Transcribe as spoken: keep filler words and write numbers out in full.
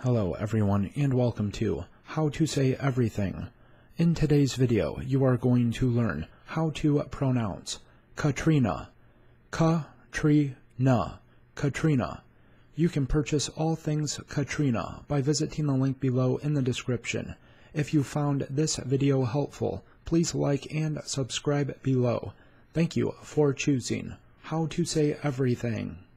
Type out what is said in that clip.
Hello everyone and welcome to How to Say Everything. In today's video you are going to learn how to pronounce Caitriona. Caitriona. Caitriona. You can purchase all things Caitriona by visiting the link below in the description. If you found this video helpful, please like and subscribe below. Thank you for choosing How to Say Everything.